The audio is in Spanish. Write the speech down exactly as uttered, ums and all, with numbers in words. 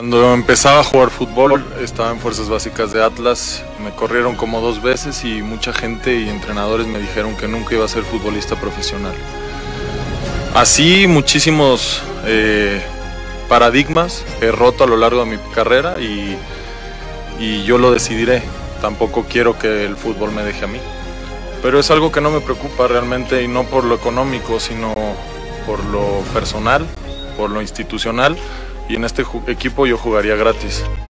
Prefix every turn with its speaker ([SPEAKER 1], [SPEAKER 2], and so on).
[SPEAKER 1] Cuando empezaba a jugar fútbol estaba en Fuerzas Básicas de Atlas, me corrieron como dos veces y mucha gente y entrenadores me dijeron que nunca iba a ser futbolista profesional. Así muchísimos eh, paradigmas he roto a lo largo de mi carrera y, y yo lo decidiré. Tampoco quiero que el fútbol me deje a mí. Pero es algo que no me preocupa realmente, y no por lo económico, sino por lo personal, por lo institucional, y en este equipo yo jugaría gratis.